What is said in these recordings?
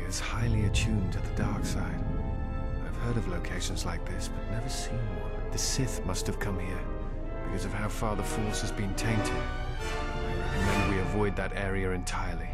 is highly attuned to the dark side. I've heard of locations like this, but never seen one. The Sith must have come here, because of how far the Force has been tainted. I recommend we avoid that area entirely.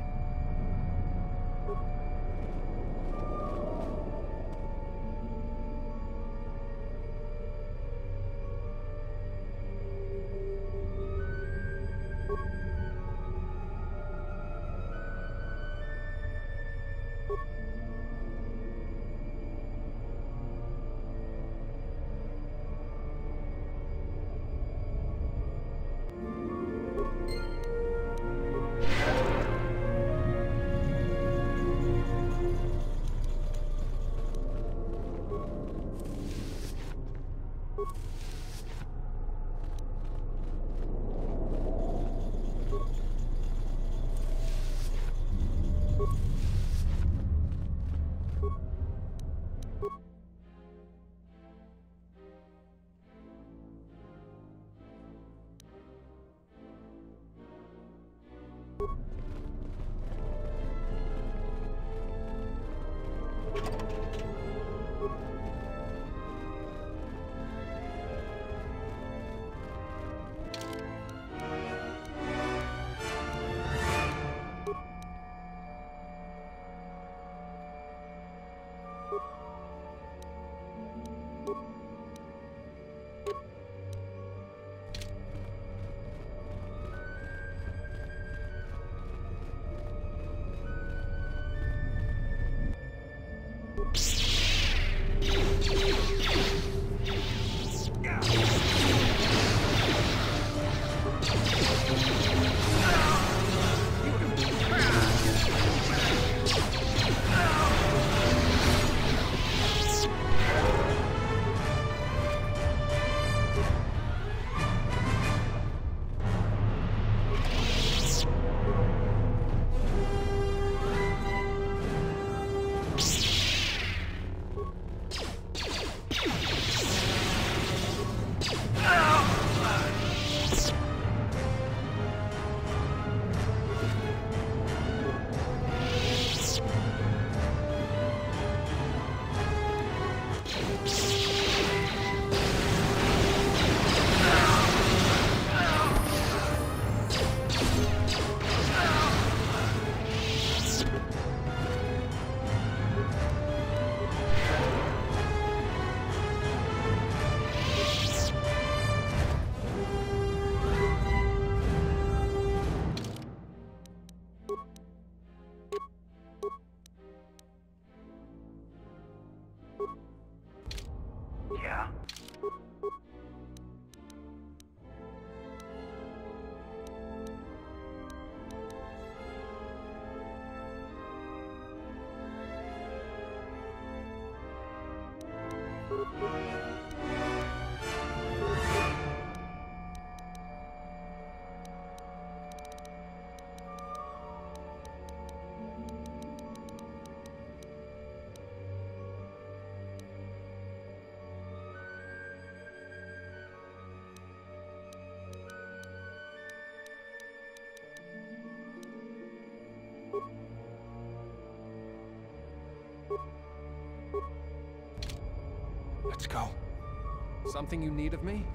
Let's go. Something you need of me?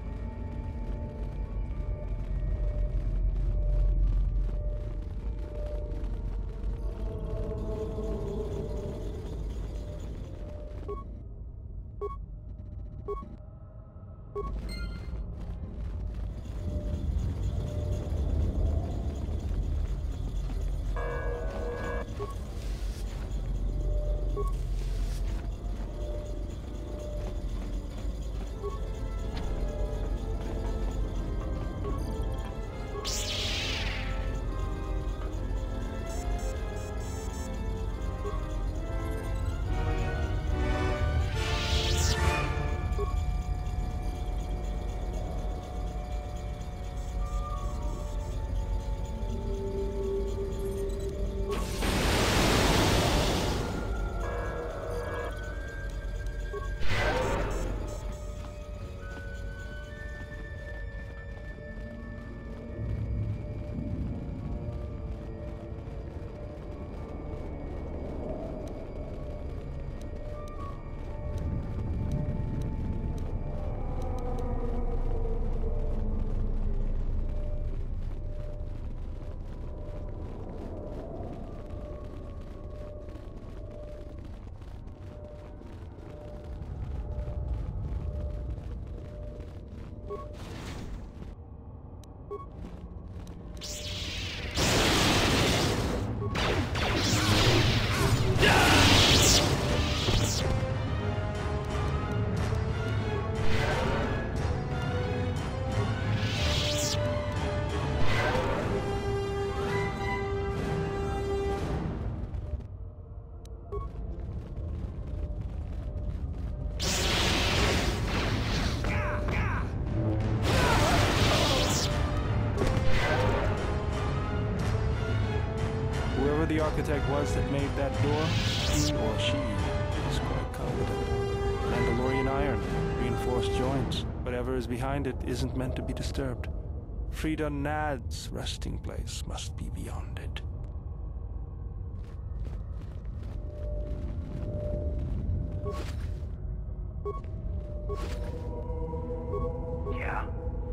architect was that made that door, he or she is quite competent. Mandalorian iron, reinforced joints. Whatever is behind it isn't meant to be disturbed. Frida Nad's resting place must be beyond it. Yeah.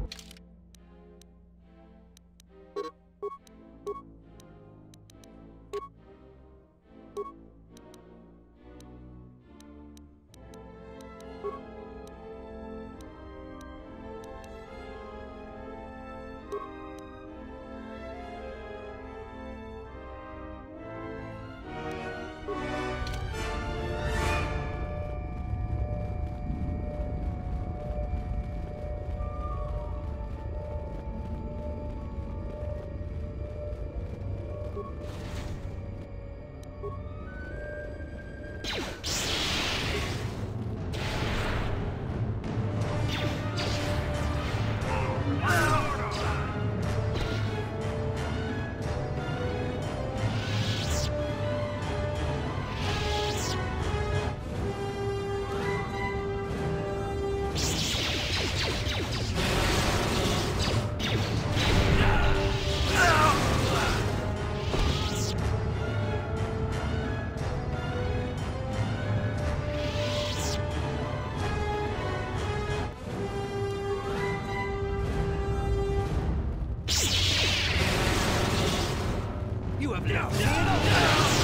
You have now seen enough!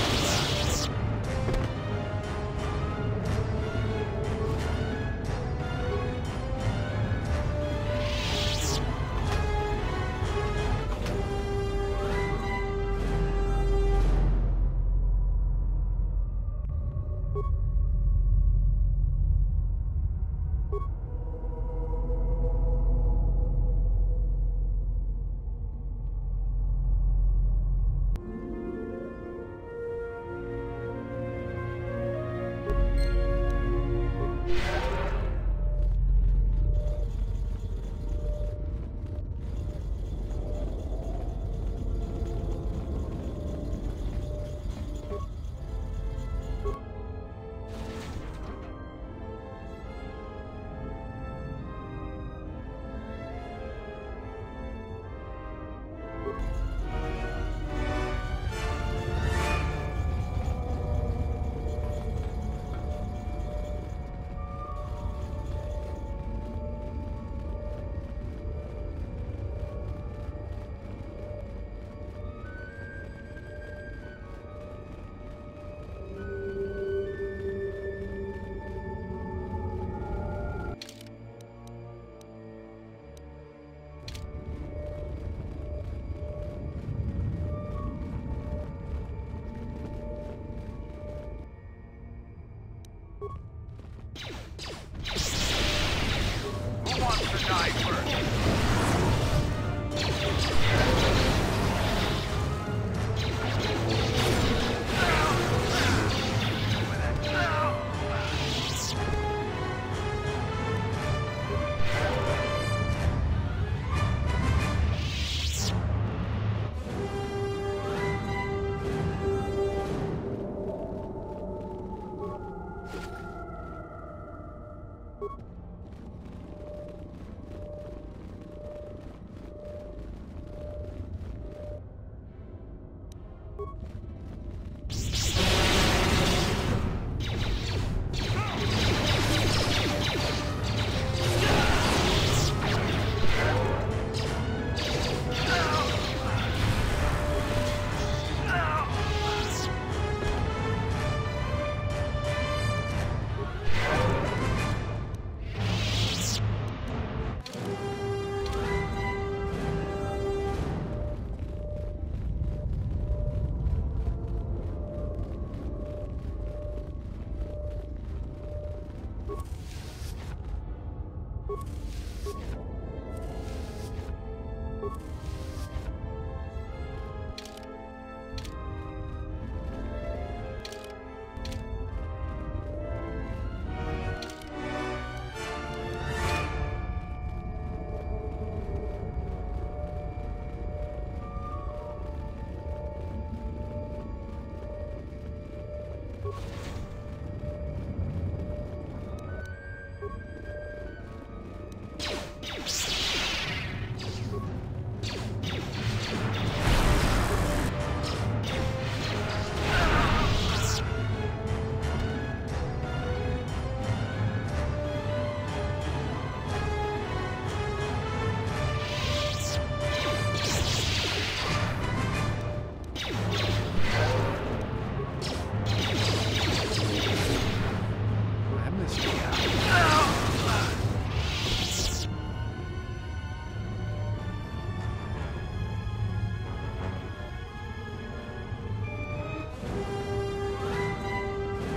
Who wants to die first?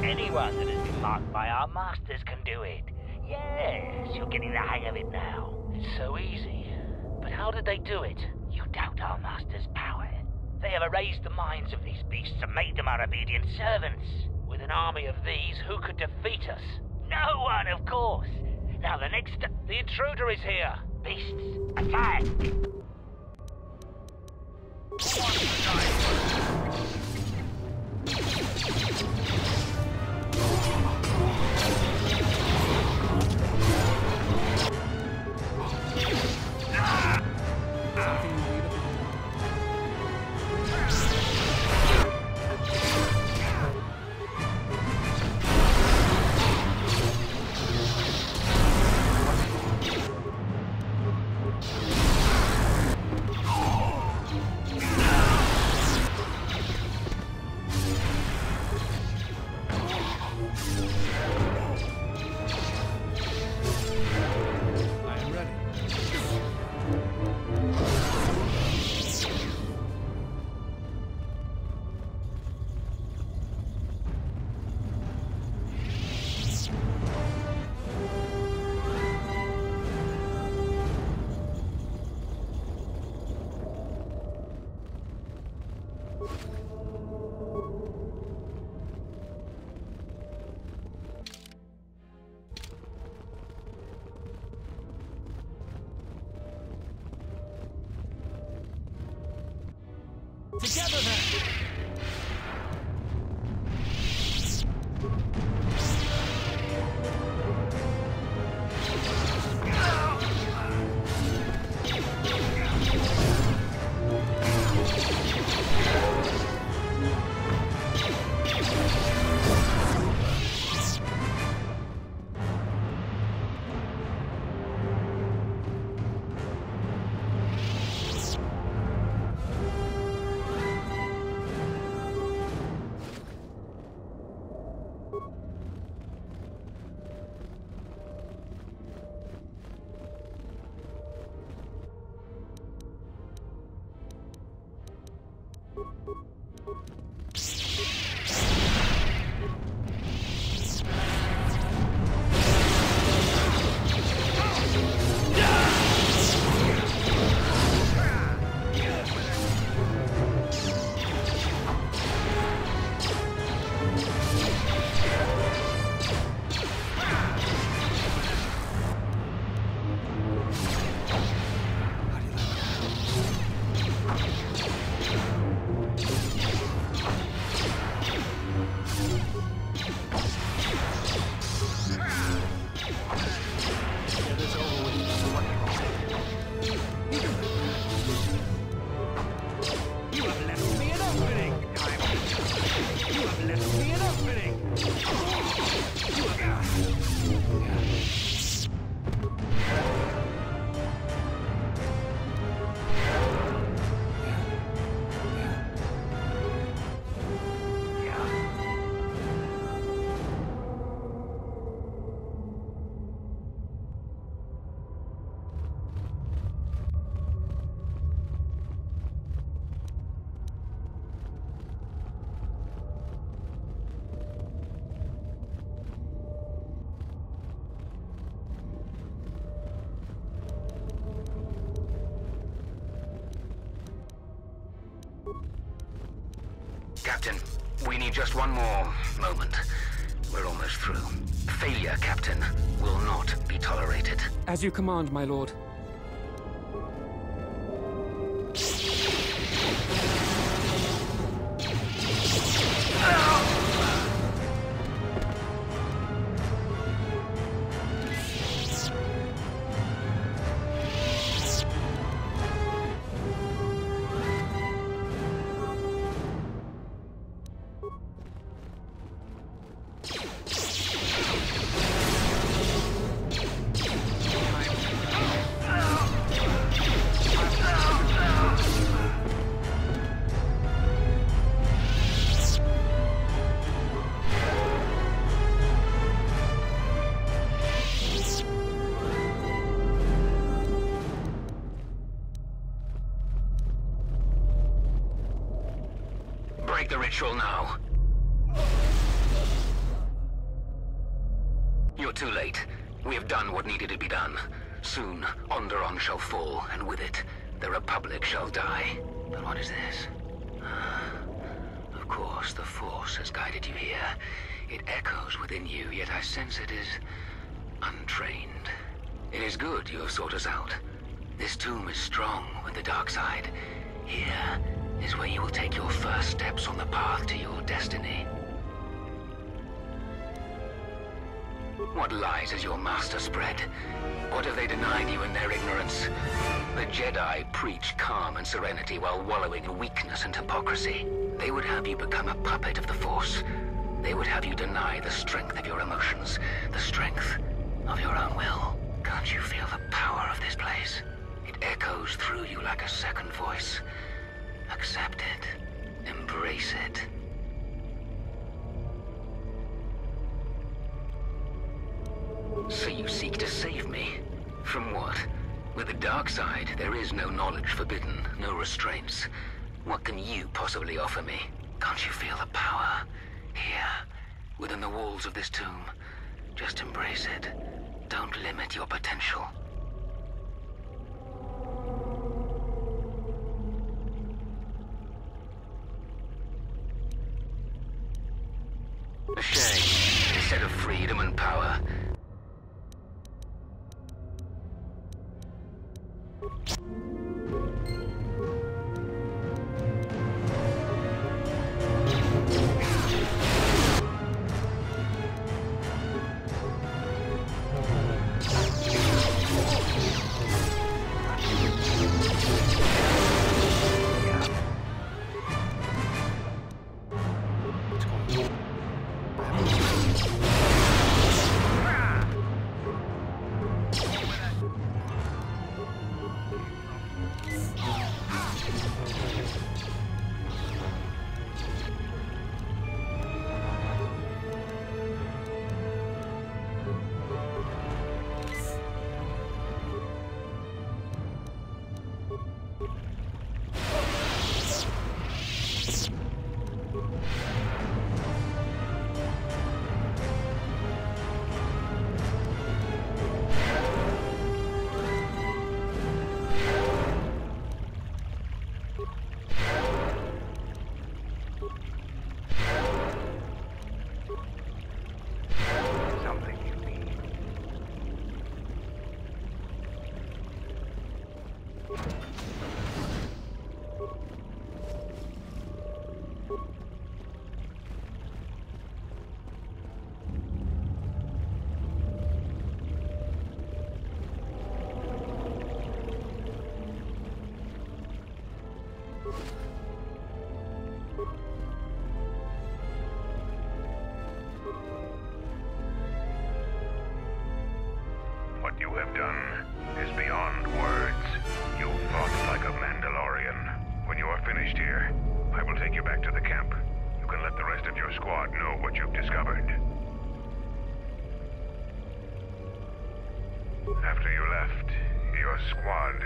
Anyone that has been marked by our masters can do it. Yes, you're getting the hang of it now. It's so easy. But how did they do it? You doubt our masters' power. They have erased the minds of these beasts and made them our obedient servants. With an army of these, who could defeat us? No one, of course. Now the intruder is here. Beasts, attack! Who wants to die first? Something you need of me? I am ready. Together then! Captain, we need just one more moment. We're almost through. Failure, Captain, will not be tolerated. As you command, my lord. Break the ritual now. too late. We have done what needed to be done. Soon, Onderon shall fall, and with it, the Republic shall die. But what is this? Of course, the Force has guided you here. It echoes within you, yet I sense it is untrained. It is good you have sought us out. This tomb is strong with the dark side. Here is where you will take your first steps on the path to your destiny. What lies has your master spread? What have they denied you in their ignorance? The Jedi preach calm and serenity while wallowing in weakness and hypocrisy. They would have you become a puppet of the Force. They would have you deny the strength of your emotions, the strength of your own will. Can't you feel the power of this place? It echoes through you like a second voice. Accept it. Embrace it. So you seek to save me? From what? With the dark side, there is no knowledge forbidden, no restraints. What can you possibly offer me? Can't you feel the power? Here, within the walls of this tomb. Just embrace it. Don't limit your potential. A shame. Instead of freedom and power, What you have done is beyond words. You fought like a Mandalorian. When you are finished here, I will take you back to the camp. You can let the rest of your squad know what you've discovered. After you left, your squad...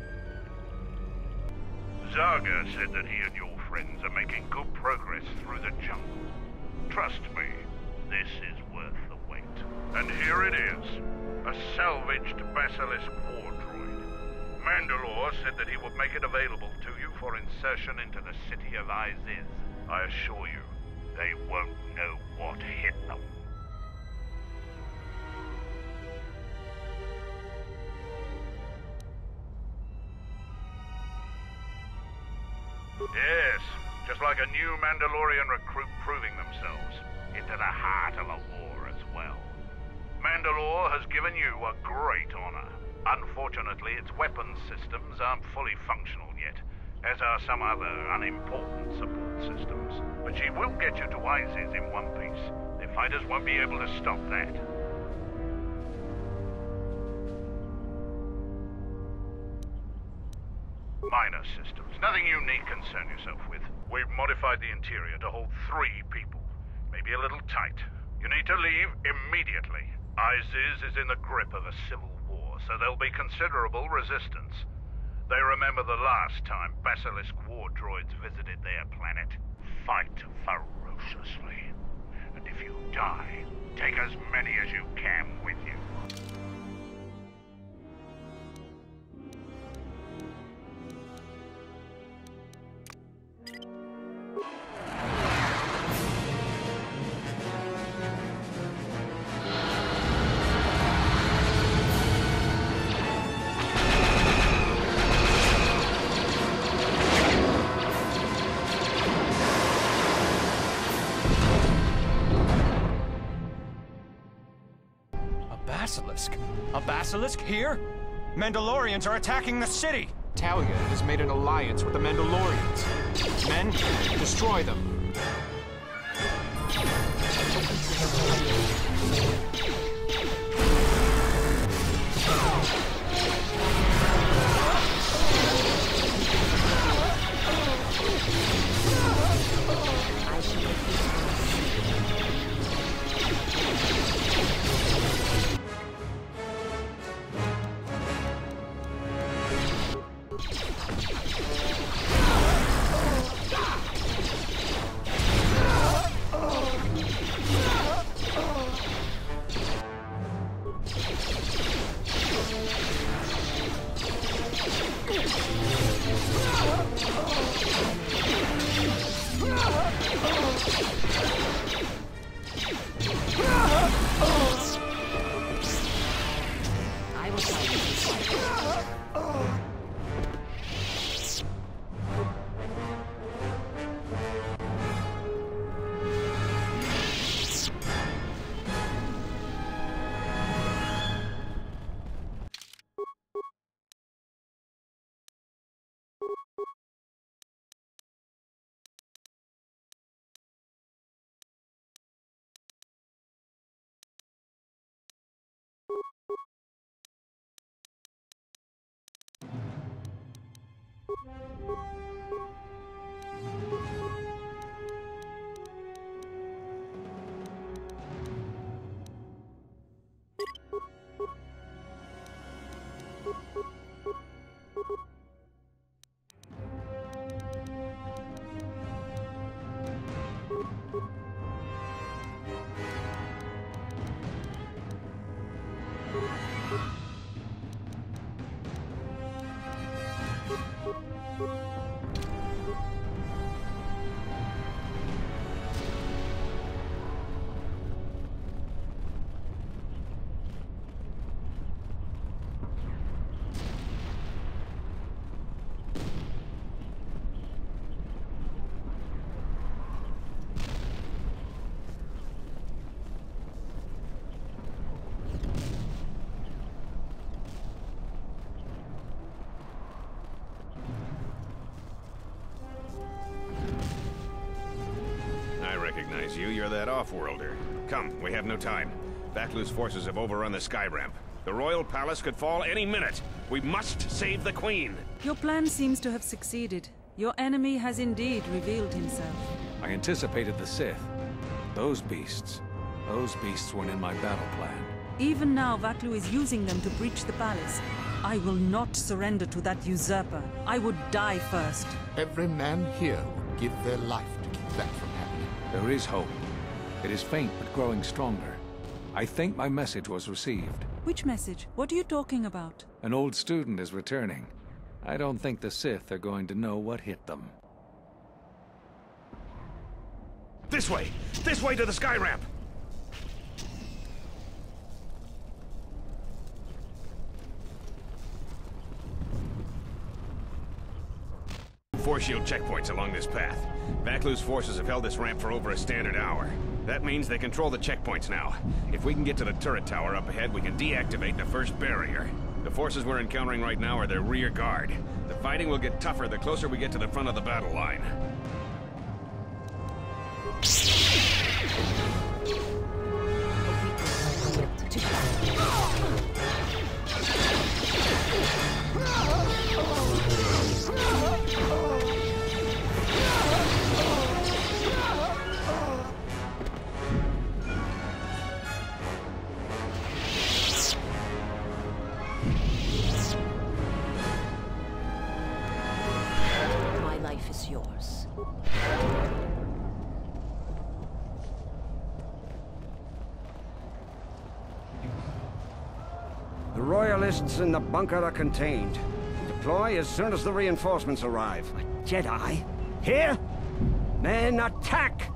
Zaga said that he and your friends are making good progress through the jungle. Trust me, this is worth the wait. And here it is. A salvaged Basilisk war droid. Mandalore said that he would make it available to you for insertion into the city of Iziz. I assure you, they won't know what hit them. Yes, just like a new Mandalorian recruit proving themselves into the heart of a war as well. Mandalore has given you a great honor. Unfortunately, its weapons systems aren't fully functional yet, as are some other unimportant support systems. But she will get you to Iziz in one piece. The fighters won't be able to stop that. Minor systems, nothing you need concern yourself with. We've modified the interior to hold 3 people. Maybe a little tight. You need to leave immediately. Iziz is in the grip of a civil war, so there'll be considerable resistance. They remember the last time Basilisk war droids visited their planet. Fight ferociously. And if you die, Take as many as you can with you. A basilisk here? Mandalorians are attacking the city! Talia has made an alliance with the Mandalorians. Men, destroy them. recognize you. You're that off-worlder. Come, we have no time. Vaklu's forces have overrun the sky ramp. The royal palace could fall any minute. We must save the queen. Your plan seems to have succeeded. Your enemy has indeed revealed himself. I anticipated the Sith. Those beasts weren't in my battle plan. Even now, Vaklu is using them to breach the palace. I will not surrender to that usurper. I would die first. Every man here would give their life to keep that from happening. There is hope. It is faint, but growing stronger. I think my message was received. Which message? What are you talking about? An old student is returning. I don't think the Sith are going to know what hit them. This way! This way to the sky ramp! Force shield checkpoints along this path. Vaklu's forces have held this ramp for over a standard hour. That means they control the checkpoints now. If we can get to the turret tower up ahead, we can deactivate the first barrier. The forces we're encountering right now are their rear guard. The fighting will get tougher the closer we get to the front of the battle line. My life is yours. Royalists in the bunker are contained. Deploy as soon as the reinforcements arrive. A Jedi? Here? Men, attack!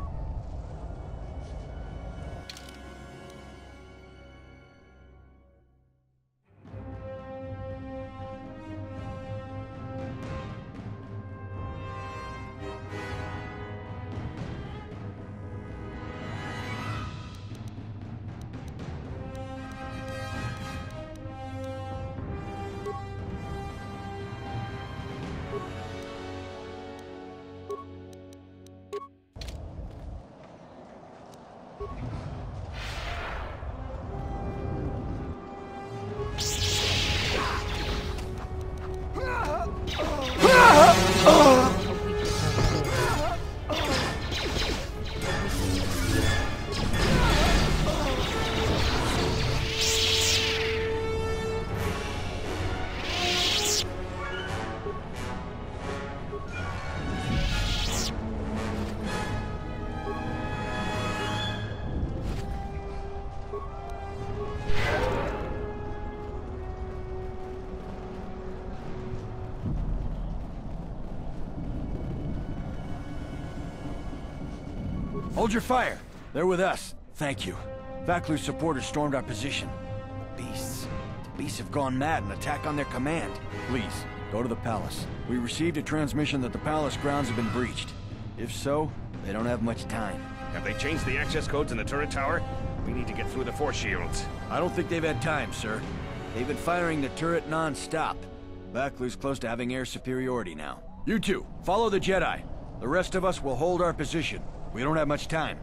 Hold your fire. They're with us. Thank you. Vaklu's supporters stormed our position. Beasts. The beasts have gone mad and attack on their command. Please, go to the palace. We received a transmission that the palace grounds have been breached. If so, they don't have much time. Have they changed the access codes in the turret tower? We need to get through the force shields. I don't think they've had time, sir. They've been firing the turret non-stop. Vaklu's close to having air superiority now. You two, follow the Jedi. The rest of us will hold our position. We don't have much time.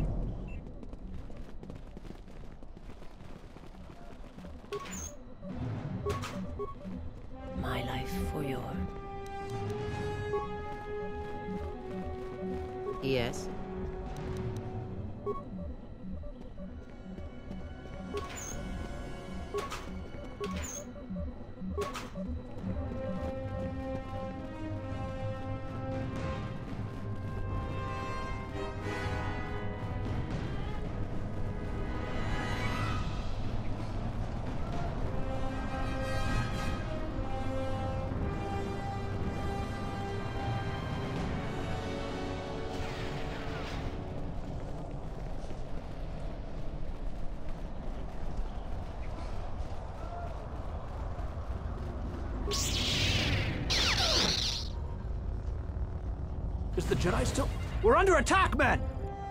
My life for your... Yes? Is the Jedi still... We're under attack, men!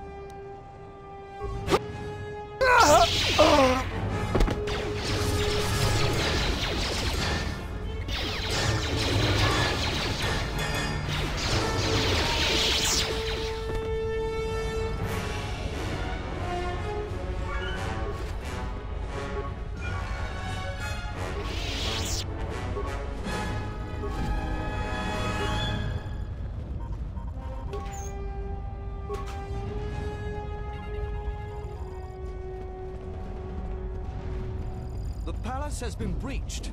The palace has been breached.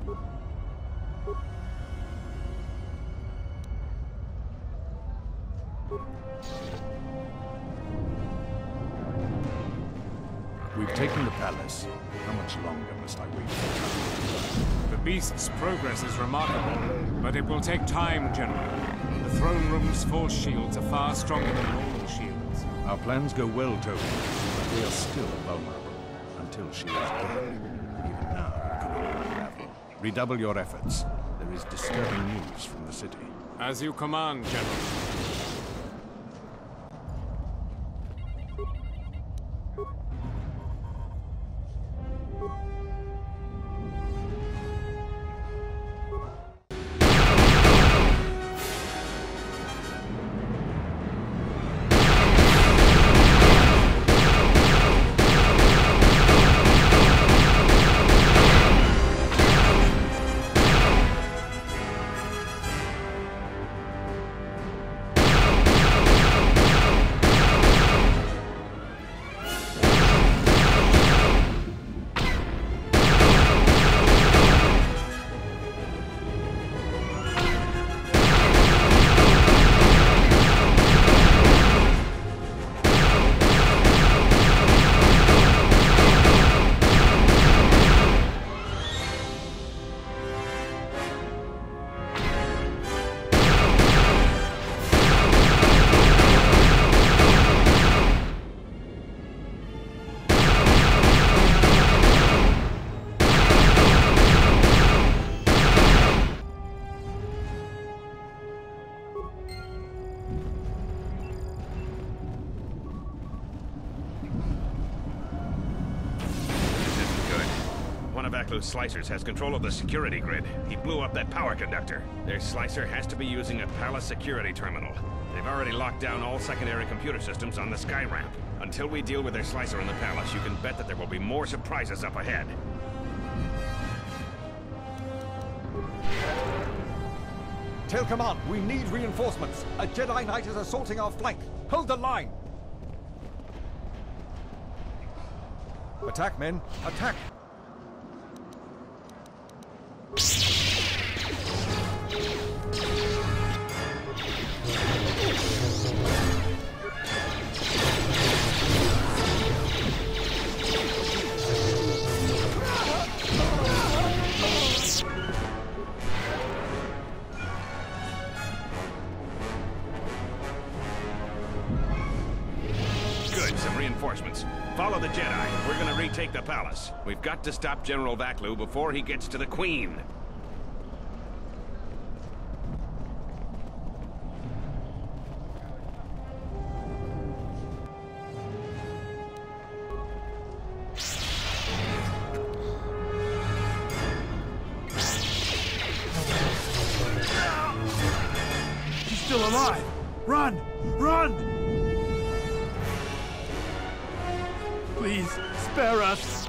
We've taken the palace. How much longer must I wait for? The beast's progress is remarkable, but it will take time, General. The throne room's force shields are far stronger than normal shields. Our plans go well, Toby, but we are still vulnerable until she is dead. Even now, it could all unravel. Redouble your efforts. There is disturbing news from the city. As you command, General. one of Vaklu's slicers has control of the security grid. He blew up that power conductor. Their slicer has to be using a palace security terminal. They've already locked down all secondary computer systems on the sky ramp. Until we deal with their slicer in the palace, you can bet that there will be more surprises up ahead. Tell command, we need reinforcements. A Jedi Knight is assaulting our flank. Hold the line! Attack, men! Attack! Good, some reinforcements. Follow the Jedi. We're gonna retake the palace. We've got to stop General Vaklu before he gets to the Queen. She's still alive! Run! Run! Please, spare us!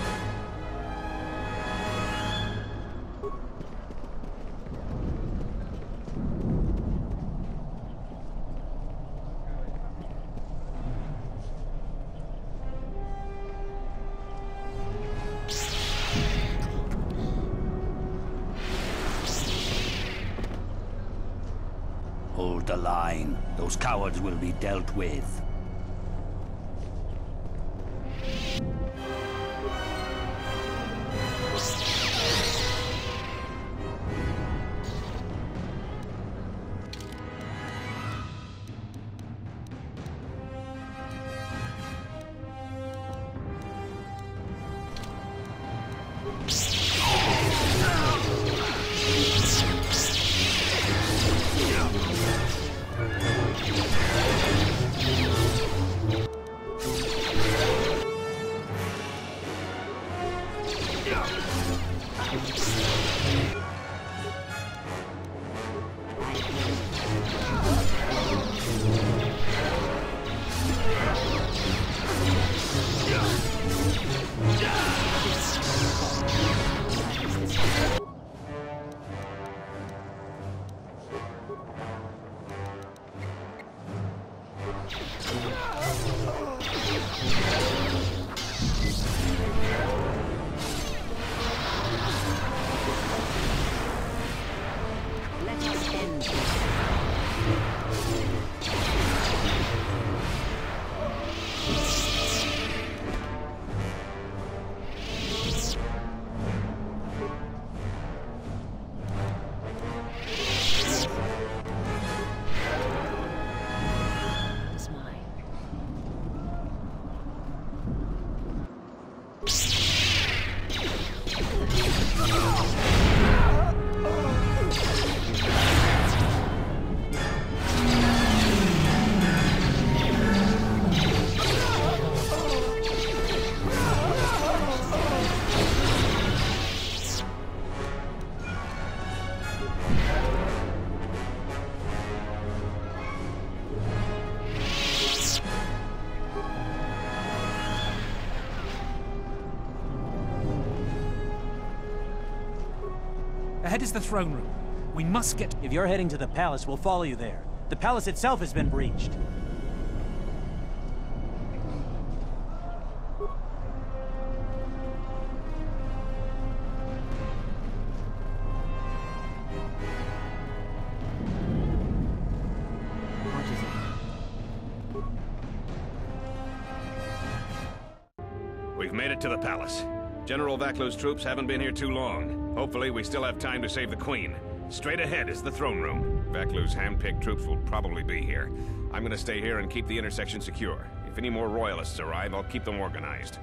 Hold the line. Those cowards will be dealt with. Ahead is the throne room. We must get... If you're heading to the palace, we'll follow you there. The palace itself has been breached. We've made it to the palace. General Vaklu's troops haven't been here too long. Hopefully, we still have time to save the Queen. Straight ahead is the throne room. Vaklu's hand-picked troops will probably be here. I'm gonna stay here and keep the intersection secure. If any more royalists arrive, I'll keep them organized.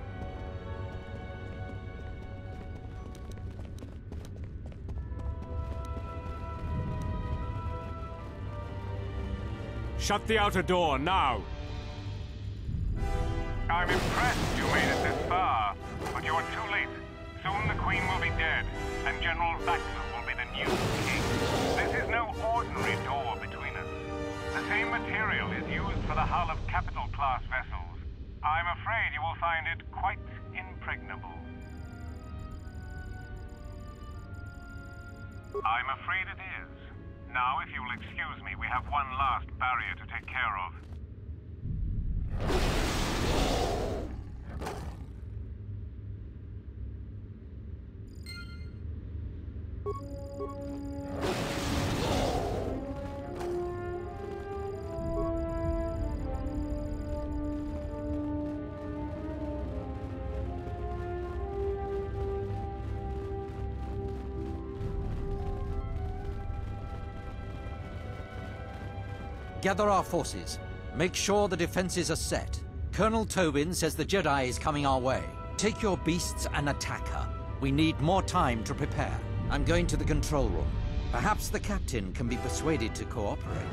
Shut the outer door, now! I'm impressed you made it this far, but you're too late. Soon the Queen will be dead, and General Vaklu will be the new king. This is no ordinary door between us. The same material is used for the hull of capital-class vessels. I'm afraid you will find it quite impregnable. I'm afraid it is. Now, if you will excuse me, we have one last barrier to take care of. Gather our forces. Make sure the defenses are set. Colonel Tobin says the Jedi is coming our way. Take your beasts and attack her. We need more time to prepare. I'm going to the control room. Perhaps the captain can be persuaded to cooperate.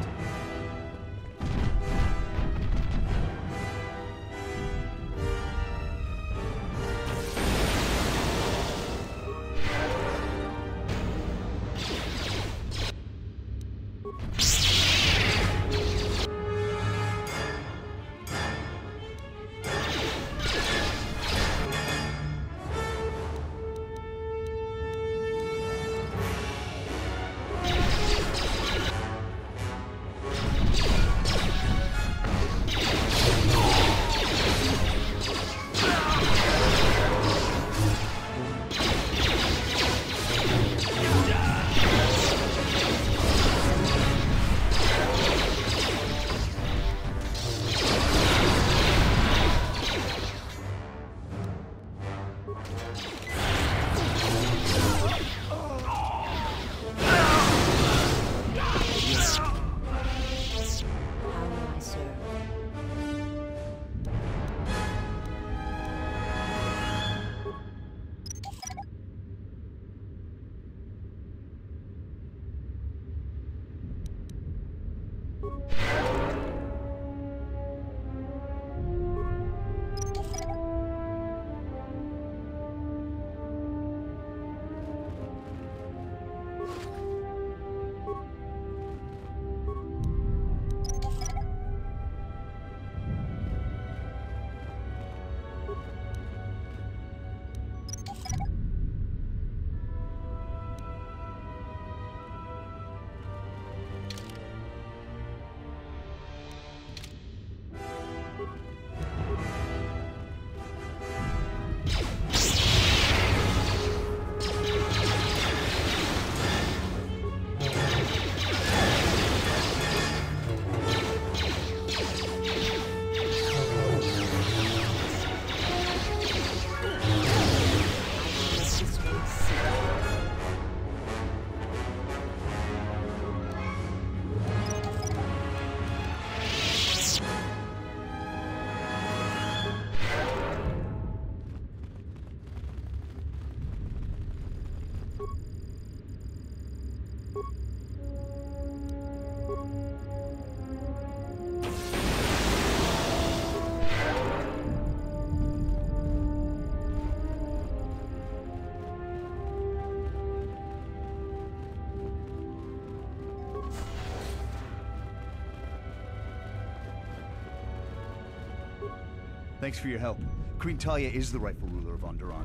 Thanks for your help. Queen Talia is the rightful ruler of Onderon.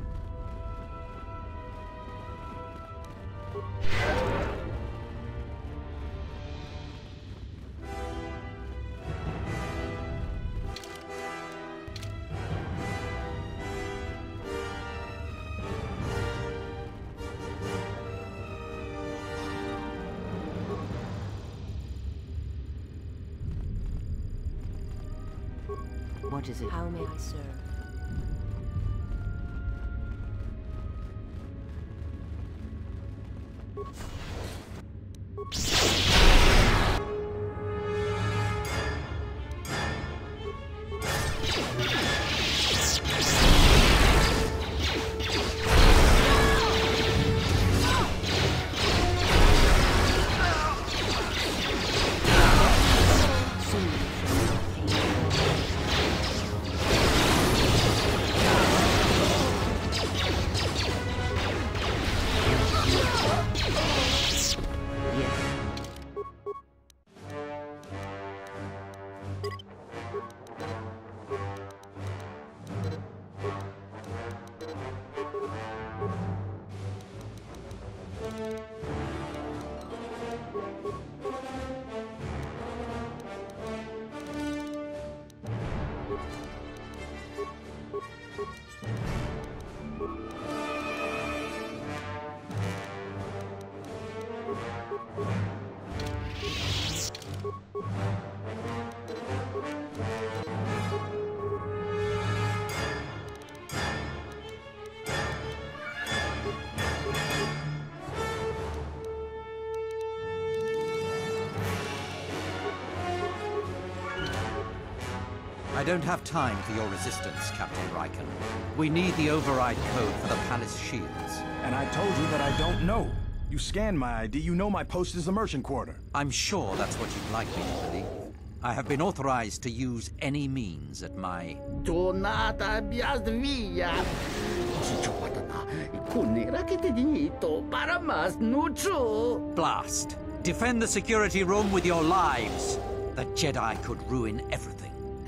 What is it? How may I serve? I don't have time for your resistance, Captain Riken. We need the override code for the palace shields. And I told you that I don't know. You scanned my ID, you know my post is the merchant quarter. I'm sure that's what you'd like me to believe. I have been authorized to use any means at my... Tornata via. Blast. Defend the security room with your lives. The Jedi could ruin everything.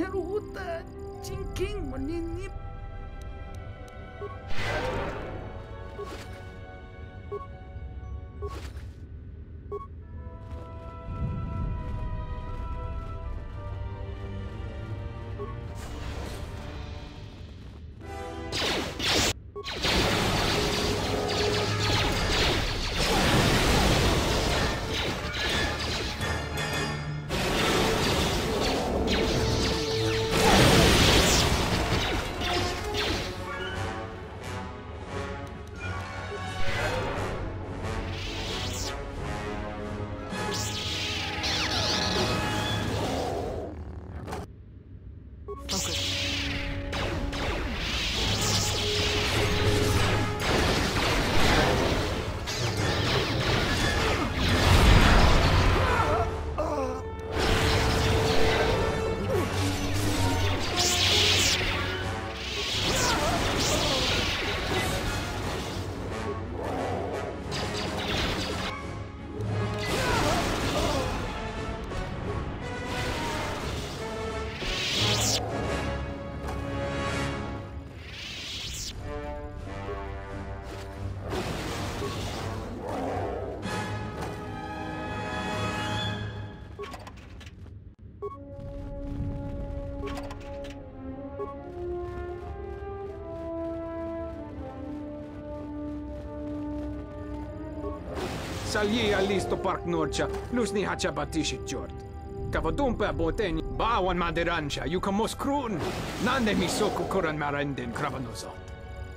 Salji allisto park norċa, nusni ħaċa battixi ġort. Kavadumpa boteni, bawan ma deranċa, ju kamos krun, nande mi soku koran marendin kravanozot.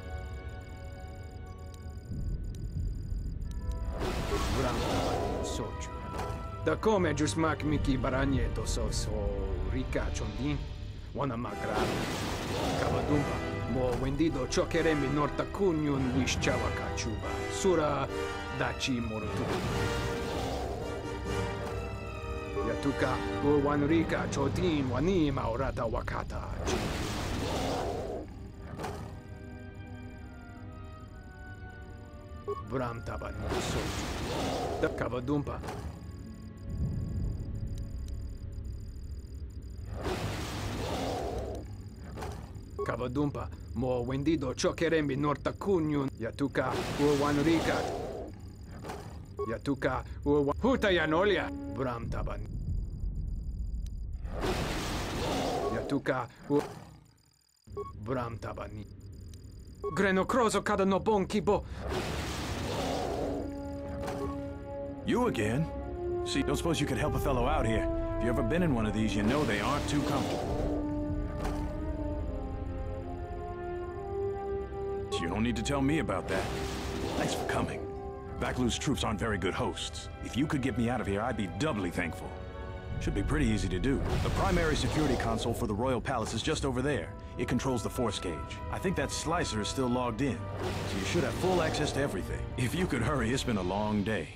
Bravo, soċu. Da come ġusmak miki baranjeto soso rika ċondin, wana magrar. Kavadumpa, mo wendido ċokeremi norta kunjun wix ċawa kaċuba. Sura daci morutu. Yatuka wanrika chotin wanima orata wakata. Bram taban soju. Da kavadumpa. Kavadumpa mo wendido chokeremi norta kunyun. Yatuka wanrika Yatuka huta yanolya Bram taban. Yatuka Bram tabani. Greno krozo kada no bon kibo. You again? See, don't suppose you could help a fellow out here. If you've ever been in one of these, you know they aren't too comfortable. You don't need to tell me about that. Thanks for coming. Vaklu's troops aren't very good hosts. If you could get me out of here, I'd be doubly thankful. Should be pretty easy to do. The primary security console for the Royal Palace is just over there. It controls the force gauge. I think that slicer is still logged in, so you should have full access to everything. If you could hurry, it's been a long day.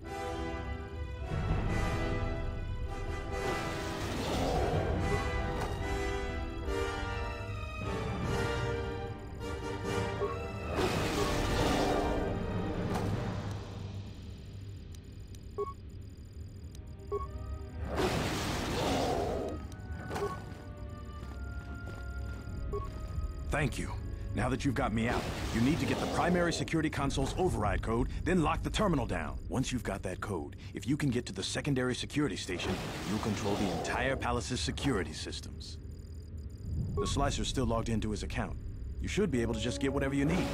Thank you. Now that you've got me out, you need to get the primary security console's override code, then lock the terminal down. Once you've got that code, if you can get to the secondary security station, you'll control the entire palace's security systems. The slicer's still logged into his account. You should be able to just get whatever you need.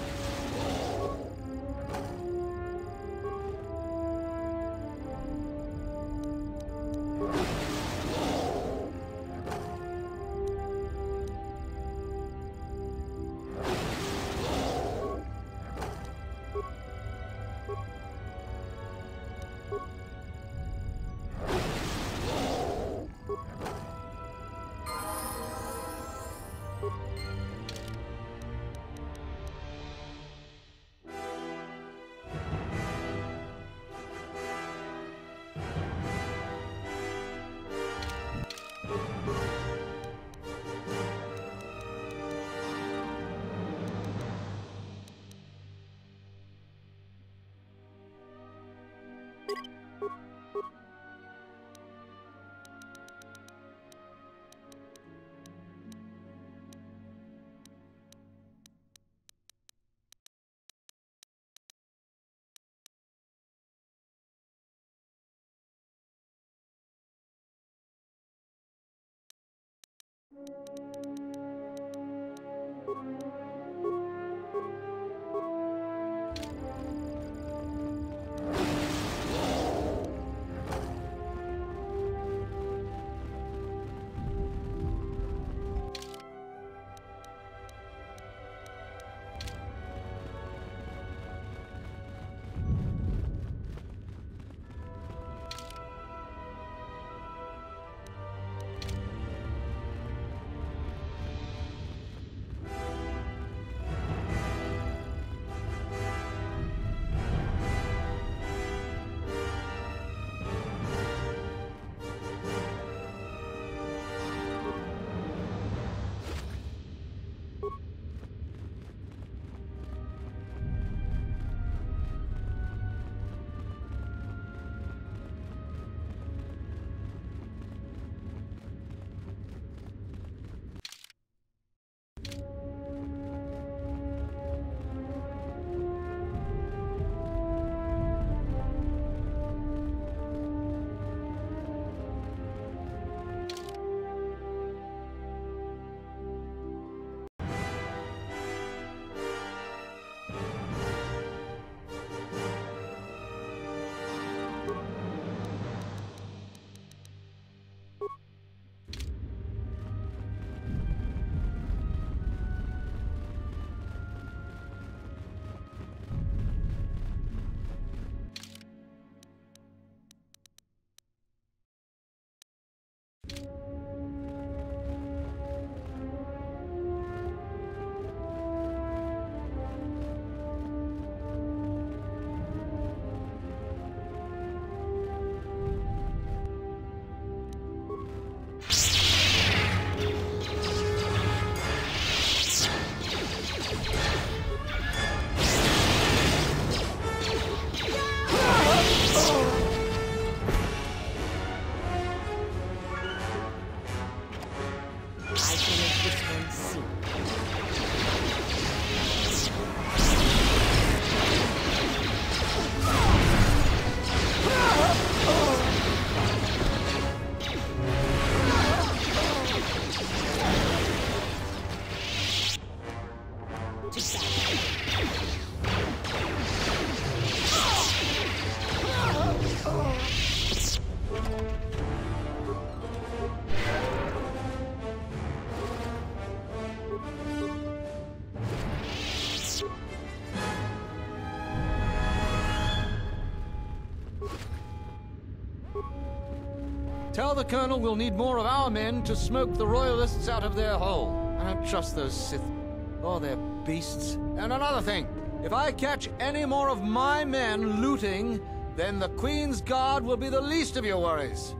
Tell the Colonel we'll need more of our men to smoke the Royalists out of their hole. I don't trust those Sith or their beasts. And another thing, if I catch any more of my men looting, then the Queen's Guard will be the least of your worries.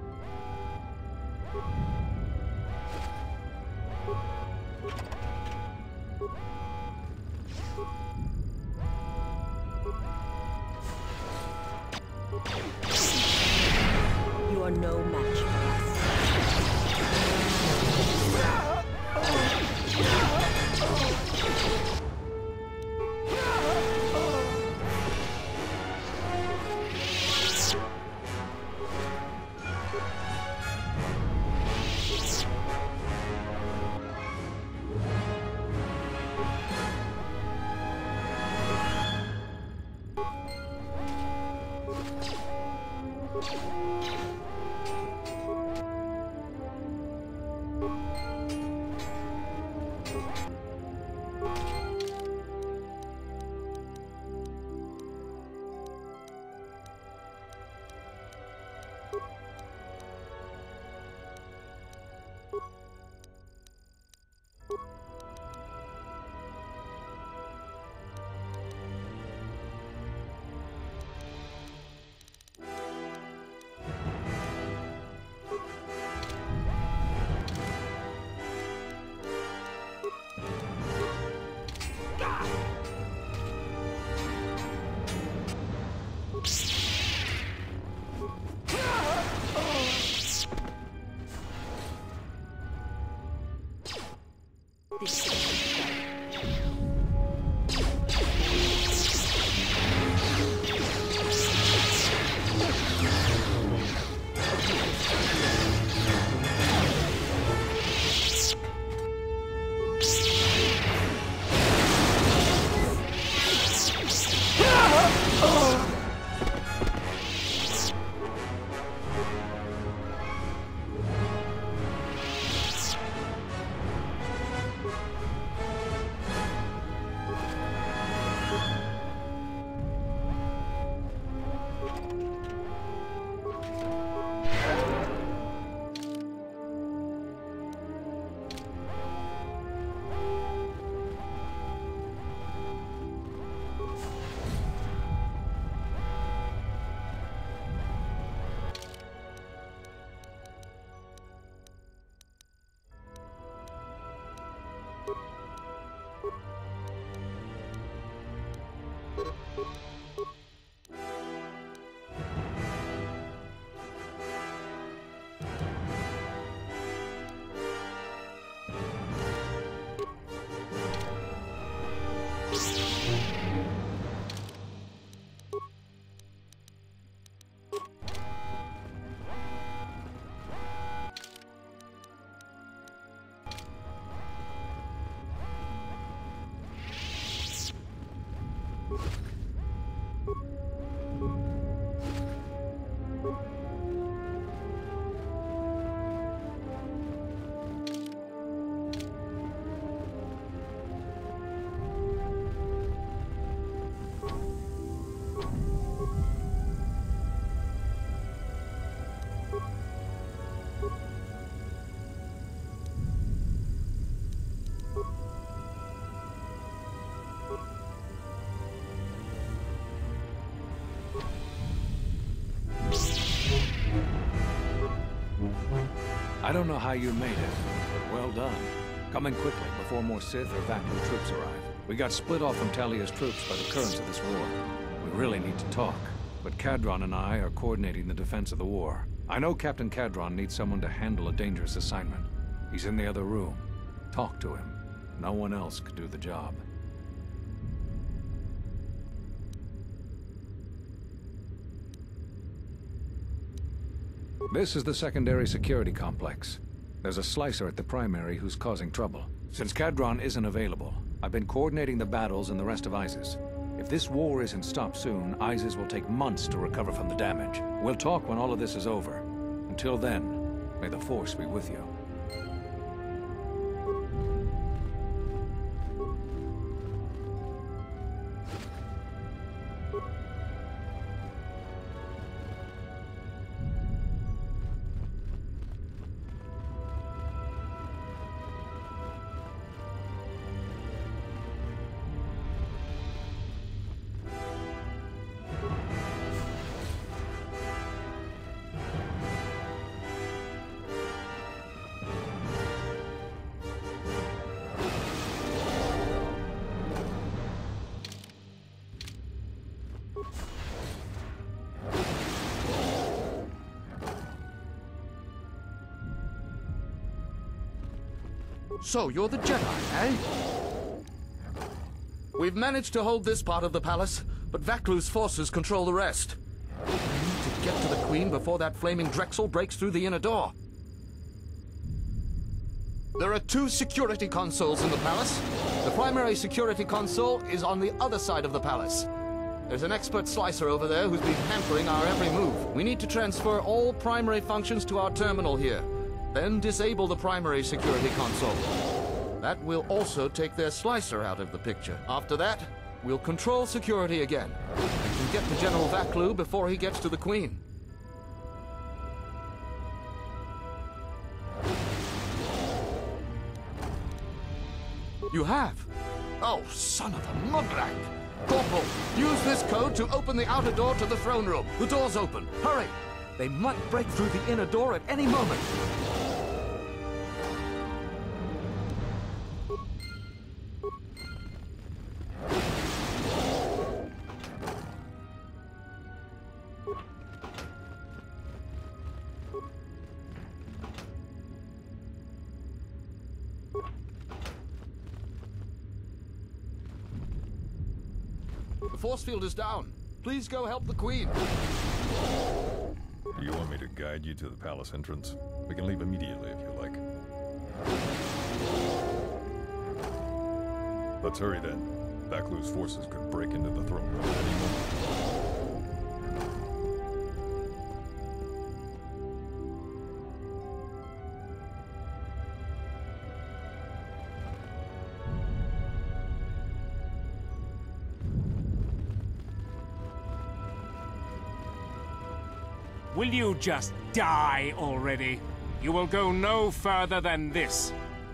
You are no match for us. I don't know how you made it, but well done. Come in quickly before more Sith or Vaklu troops arrive. We got split off from Talia's troops by the currents of this war. We really need to talk, but Cadron and I are coordinating the defense of the war. I know Captain Cadron needs someone to handle a dangerous assignment. He's in the other room. Talk to him. No one else could do the job. This is the secondary security complex. There's a slicer at the primary who's causing trouble. Since Cadron isn't available, I've been coordinating the battles and the rest of ISIS. If this war isn't stopped soon, ISIS will take months to recover from the damage. We'll talk when all of this is over. Until then, may the Force be with you. So, you're the Jedi, eh? We've managed to hold this part of the palace, but Vaklu's forces control the rest. We need to get to the Queen before that flaming Drexel breaks through the inner door. There are 2 security consoles in the palace. The primary security console is on the other side of the palace. There's an expert slicer over there who's been hampering our every move. We need to transfer all primary functions to our terminal here. Then disable the primary security console. That will also take their slicer out of the picture. After that, we'll control security again. And can get to General Vaklu before he gets to the Queen. You have? Oh, son of a mugrak! Corporal, use this code to open the outer door to the throne room. The door's open. Hurry! They might break through the inner door at any moment. The force field is down. Please go help the Queen. Do you want me to guide you to the palace entrance? We can leave immediately if you like. Let's hurry then. Vaklu's forces could break into the throne room at any moment. Will you just die already? You will go no further than this.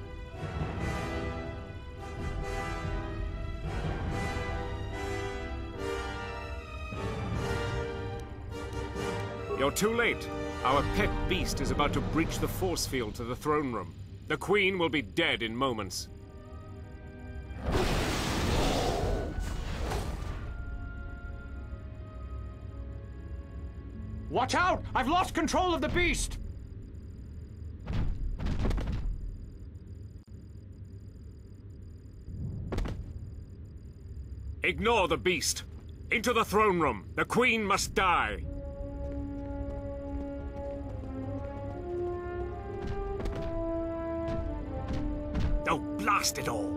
You're too late. Our pet beast is about to breach the force field to the throne room. The Queen will be dead in moments. Watch out! I've lost control of the beast! Ignore the beast. Into the throne room. The Queen must die. Oh, blast it all!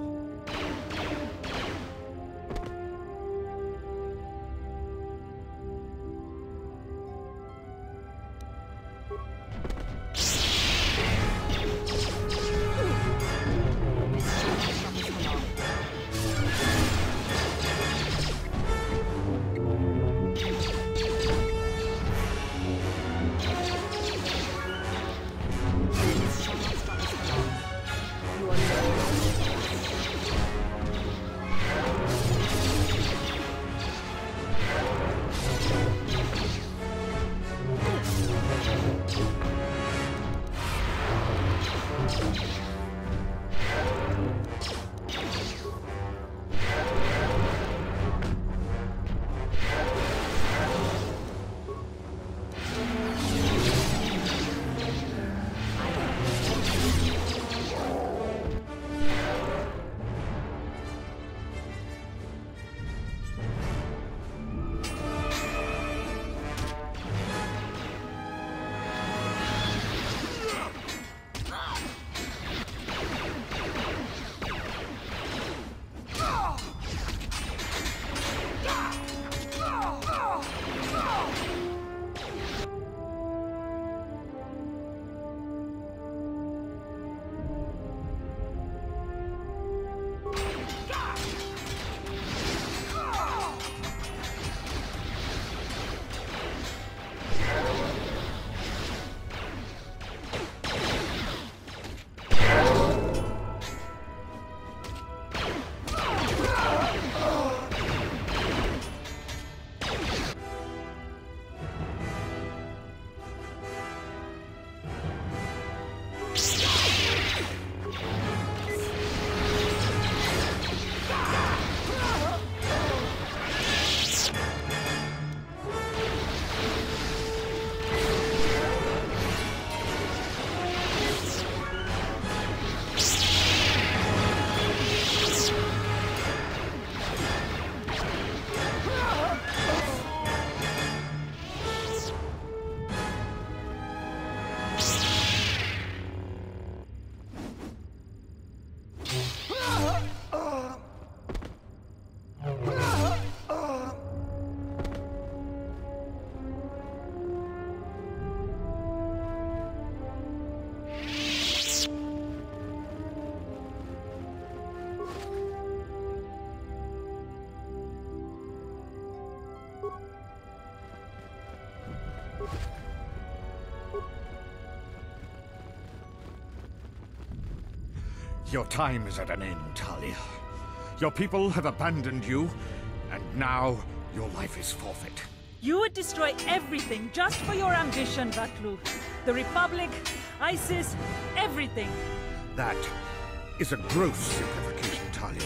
Your time is at an end, Talia. Your people have abandoned you, and now your life is forfeit. You would destroy everything just for your ambition, Vaklu. The Republic, ISIS, everything. That is a gross simplification, Talia.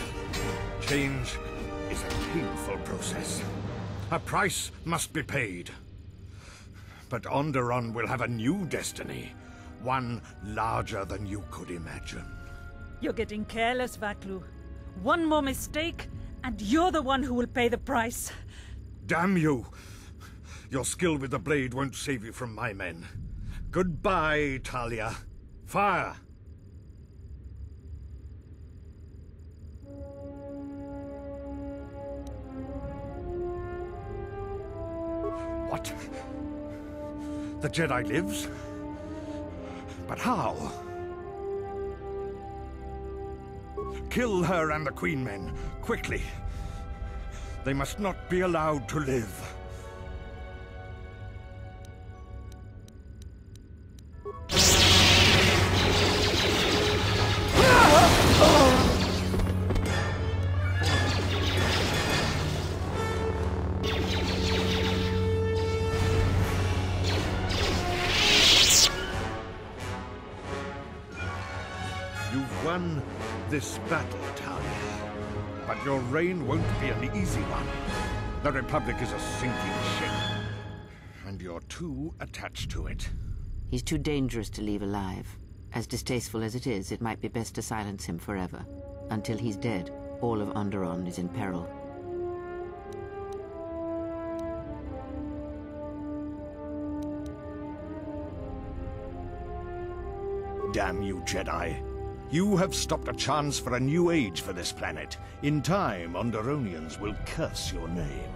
Change is a painful process. A price must be paid. But Onderon will have a new destiny, one larger than you could imagine. You're getting careless, Vaklu. One more mistake, and you're the one who will pay the price. Damn you! Your skill with the blade won't save you from my men. Goodbye, Talia. Fire! What? The Jedi lives? But how? Kill her and the Queen Men, quickly. They must not be allowed to live. You've won this battle, Talia. But your reign won't be an easy one. The Republic is a sinking ship. and you're too attached to it. He's too dangerous to leave alive. As distasteful as it is, it might be best to silence him forever. Until he's dead, all of Onderon is in peril. Damn you, Jedi. You have stopped a chance for a new age for this planet. In time, Onderonians will curse your name.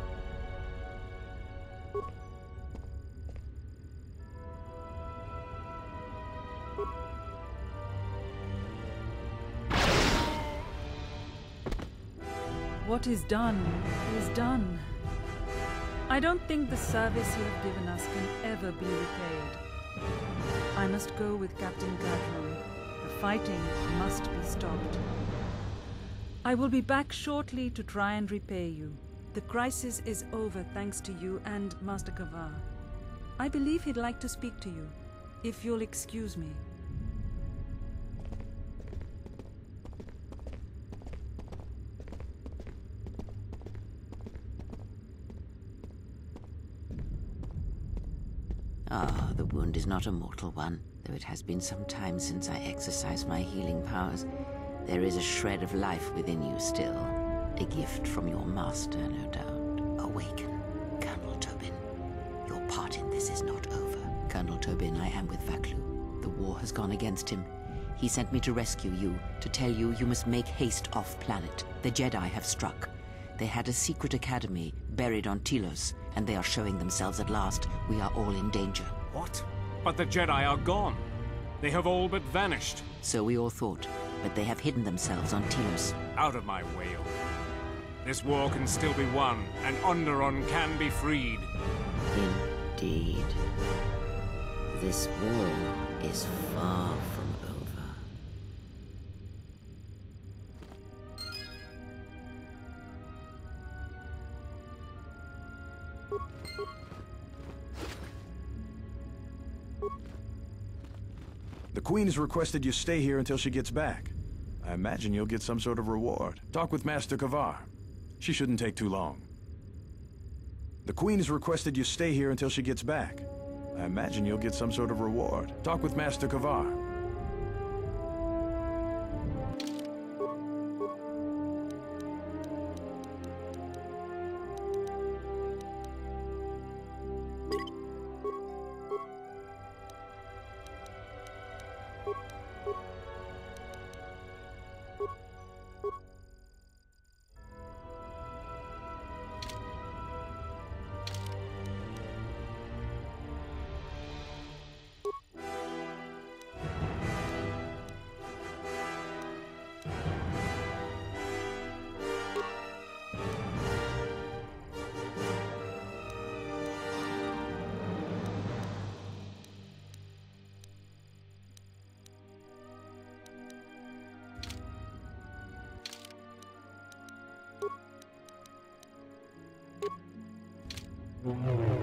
What is done is done. I don't think the service you have given us can ever be repaid. I must go with Captain Cadron. The fighting must be stopped. I will be back shortly to try and repay you. The crisis is over thanks to you and Master Kavar. I believe he'd like to speak to you, if you'll excuse me. Ah, the wound is not a mortal one, though it has been some time since I exercised my healing powers. There is a shred of life within you still. A gift from your master, no doubt. Awaken, Colonel Tobin. Your part in this is not over. Colonel Tobin, I am with Vaklu. The war has gone against him. He sent me to rescue you, to tell you you must make haste off-planet. The Jedi have struck. They had a secret academy buried on Telos, and they are showing themselves at last. We are all in danger. What? But the Jedi are gone. They have all but vanished. So we all thought, but they have hidden themselves on Telos. Out of my way, Obi. This war can still be won, and Onderon can be freed. Indeed. This war is far from over. The Queen has requested you stay here until she gets back. I imagine you'll get some sort of reward. Talk with Master Kavar. She shouldn't take too long. The Queen has requested you stay here until she gets back. I imagine you'll get some sort of reward. Talk with Master Kavar. Mm-hmm.